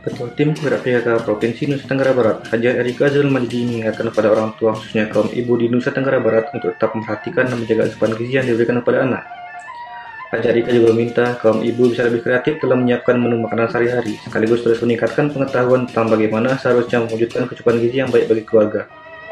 Ketua Tim Penggerak PKK Provinsi Nusa Tenggara Barat, Hajar Erika Zulmajdi mengingatkan kepada orang tua khususnya kaum ibu di Nusa Tenggara Barat untuk tetap memperhatikan dan menjaga asupan gizi yang diberikan kepada anak. Hajar Erika juga meminta kaum ibu bisa lebih kreatif dalam menyiapkan menu makanan sehari-hari, sekaligus terus meningkatkan pengetahuan tentang bagaimana seharusnya mewujudkan kecukupan gizi yang baik bagi keluarga.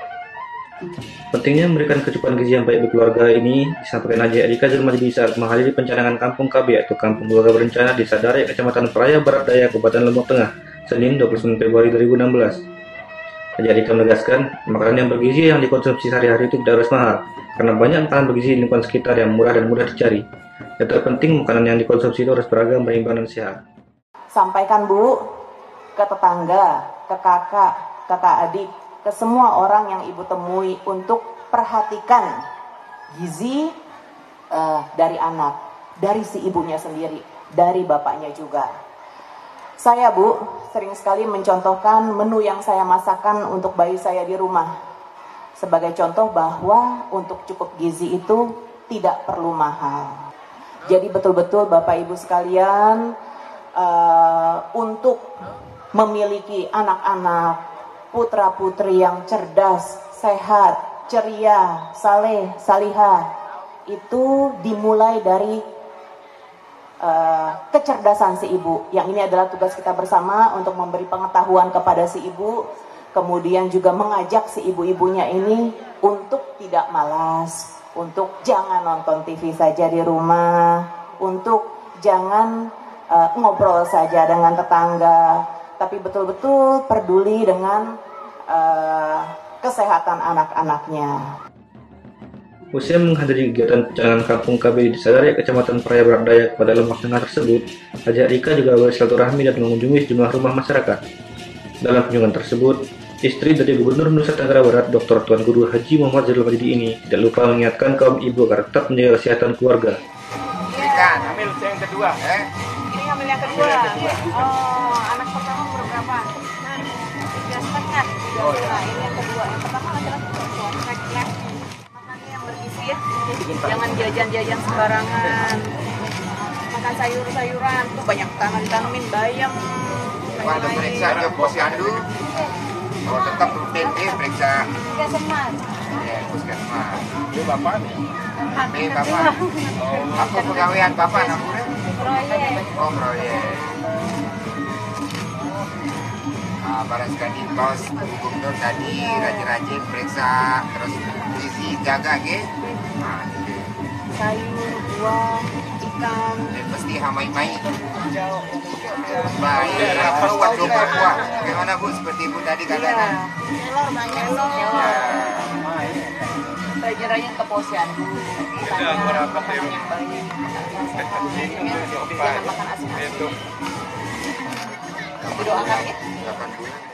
Pentingnya memberikan kecukupan gizi yang baik bagi keluarga ini disampaikan Haji Erika Zulmajdi saat menghadiri pencanangan Kampung KB yaitu Kampung Keluarga Berencana Desa Darai, Kecamatan Praia Barat Daya, Kabupaten Lombok Tengah, Senin 29 Februari 2016. Haji Erika menegaskan, makanan yang bergizi yang dikonsumsi sehari-hari itu tidak harus mahal, karena banyak makanan bergizi di lingkungan sekitar yang murah dan mudah dicari. Yang terpenting, makanan yang dikonsumsi itu harus beragam, berimbang, dan sehat. Sampaikan Bu ke tetangga, ke kakak adik, ke semua orang yang ibu temui untuk perhatikan gizi dari anak, dari si ibunya sendiri, dari bapaknya juga. Saya Bu, sering sekali mencontohkan menu yang saya masakkan untuk bayi saya di rumah. Sebagai contoh bahwa untuk cukup gizi itu tidak perlu mahal. Jadi betul-betul Bapak Ibu sekalian, untuk memiliki anak-anak, putra-putri yang cerdas, sehat, ceria, saleh, salihah, itu dimulai dari kecerdasan si ibu. Yang ini adalah tugas kita bersama untuk memberi pengetahuan kepada si ibu, kemudian juga mengajak si ibu-ibunya ini untuk tidak malas, untuk jangan nonton TV saja di rumah, untuk jangan ngobrol saja dengan tetangga, tapi betul-betul peduli dengan kesehatan anak-anaknya. Usai menghadiri kegiatan pencanangan Kampung KB di Desa Darai, Kecamatan Praia Barat Daya kepada Lombok Tengah tersebut, Haji Erika juga bersilaturahmi dan mengunjungi sejumlah rumah masyarakat. Dalam kunjungan tersebut, istri dari Gubernur Nusa Tenggara Barat, Dr. Tuan Guru Haji Muhammad Zulmajdi ini tidak lupa mengingatkan kaum ibu agar tetap menjaga kesehatan keluarga. Ikan, ambil yang kedua. Ini ambil yang kedua. Oh, anak pertama umur berapa? 3,5. Oh, ya. Ini yang kedua. Yang pertama laki-laki perempuan. Makannya yang bergizi ya. Jangan jajan-jajan sembarangan. Makan sayur-sayuran. Tuh banyak ditanemin bayam. Kalau periksa aja posyandu. Kalau tetap rutin periksa. Puskesmas. Ya, puskesmas. Ini bapak nih. Ini bapak. Apa pegawaian bapak namanya? Proyek. Oh, proyek. Barang sekali bos gubernur tadi rajin-rajin periksa terus gizi jaga ke. Sayur, buah, ikan. Dan pasti hamai-mai. Baik, buat buah. Bagaimana Bu? Seperti Bu tadi katakan. Telur banyak rajin-rajin ke posyandu. Makanan yang baik. Jangan makan asin-asin. Didoakan ya. 8 bulan.